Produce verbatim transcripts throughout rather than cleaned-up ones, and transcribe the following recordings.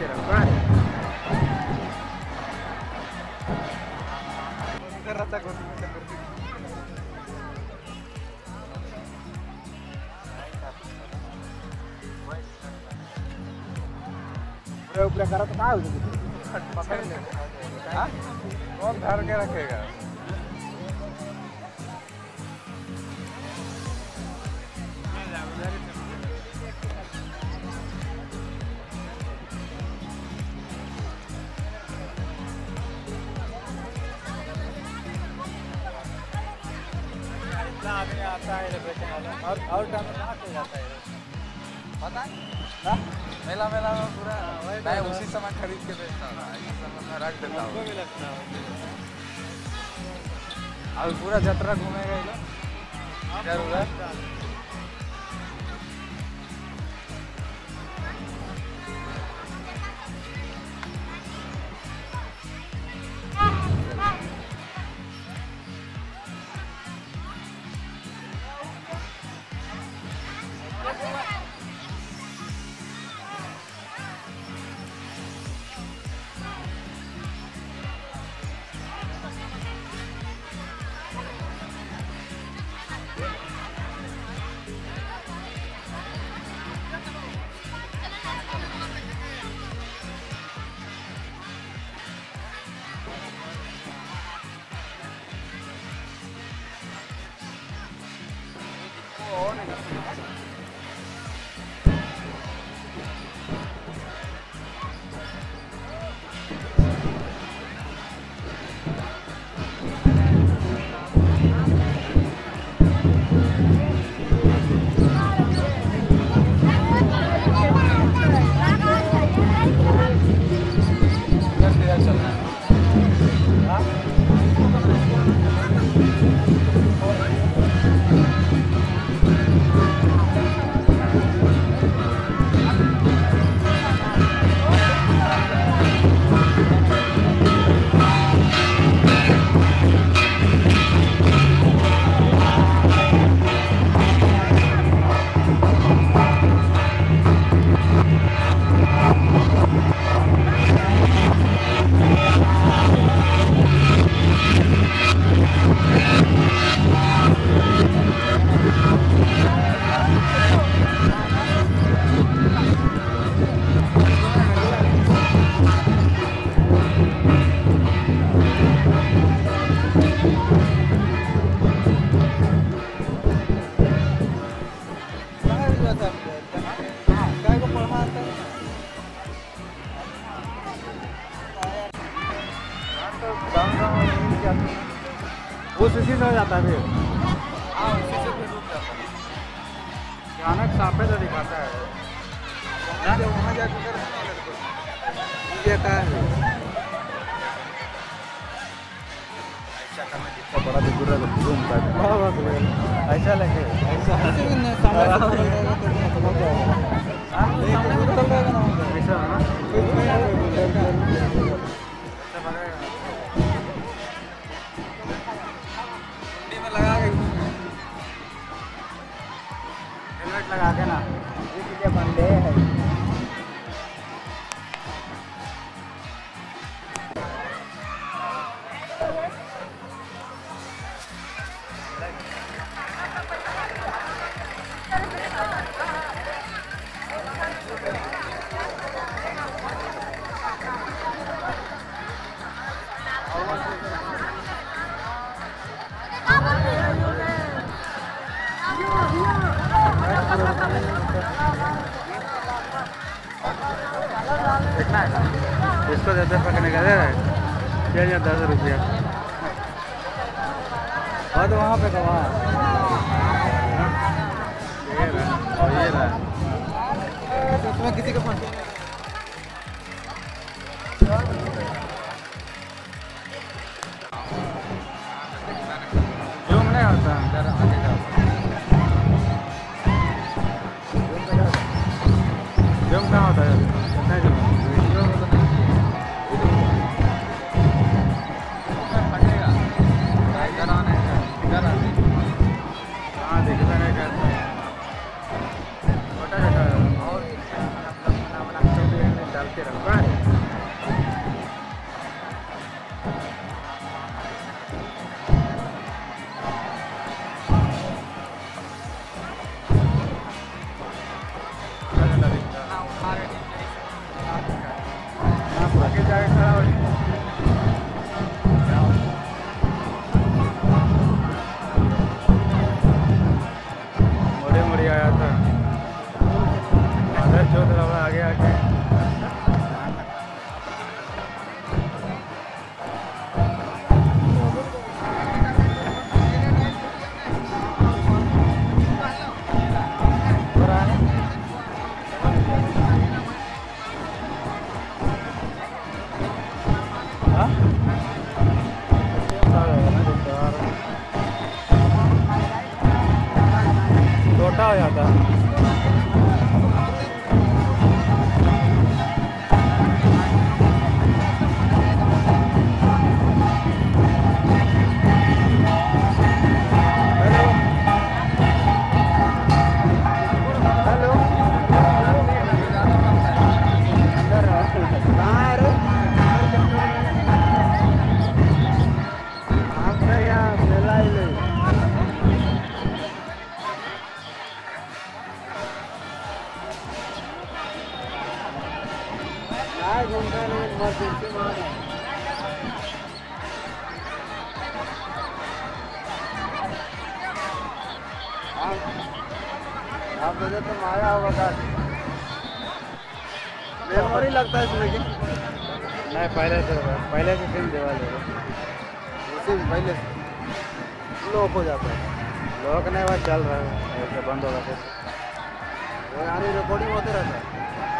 तेरा कहाँ है? कर रहा था कौन सी करती पूरा ऊपर करा तो कहाँ हो जाएगी? हाँ? कौन धर के रखेगा? आदमी आता है बेचने वाला और और टाइम में कहाँ से जाता है पता है मेला मेला में पूरा मैं उसी समय खरीद के बेचता हूँ इस समय में रख देता हूँ अब पूरा जतरा घूमेगा ये लोग जरूर वो उसी से हो जाता है फिर हाँ उसी से फिर रुक जाता है अचानक साफे तो दिखाता है वहाँ जाकर है ऐसा करना जितना बड़ा भी गुर्रा तो घूमता है ऐसा लगे लगा के ना ये बंदे है कितना है इसको देते पकड़ने का दे रहे क्या या दस रुपया और तो वहाँ पे तो वहाँ ये रहा और ये रहा उसमें किसी को फोन जूम नहीं होता जरा आगे जाओ जूम कहाँ होता है कितना जूम फटेगा इधर आने इधर आने मुड़े मुड़ी आया था अदर जो थोड़ा आगे आके छोटा हो जाता आप मुझे तो माया होगा मेमोरी लगता है इसमें कि नहीं पहले से पहले से सिम देवा ले सिम पहले से लॉक हो जाता है लॉक नहीं बात चल रहा है ऐसे बंद होगा फिर यानी रिकॉर्डिंग होते रहता है।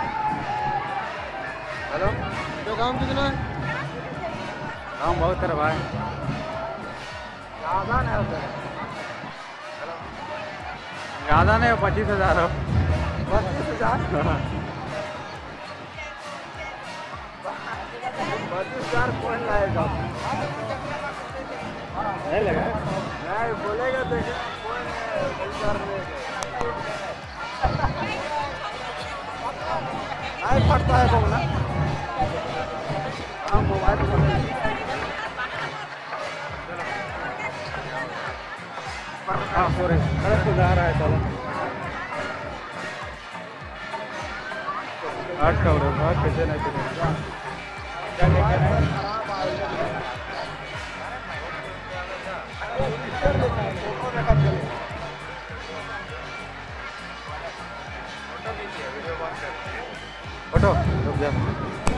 हेलो तो काम कितना है काम बहुत तरह भाई ज़्यादा नहीं होता है ज़्यादा नहीं पच्चीस हज़ार हो पच्चीस हज़ार पच्चीस हज़ार कौन लाएगा नहीं लगा नहीं बोलेगा तो कौन नहीं फटता है कौन ना हाँ मोबाइल हाँ पूरे अरे तो जा रहा है चलो आठ का उड़े बहुत कैसे नहीं चलेगा क्या लेके नहीं फोटो रुक जा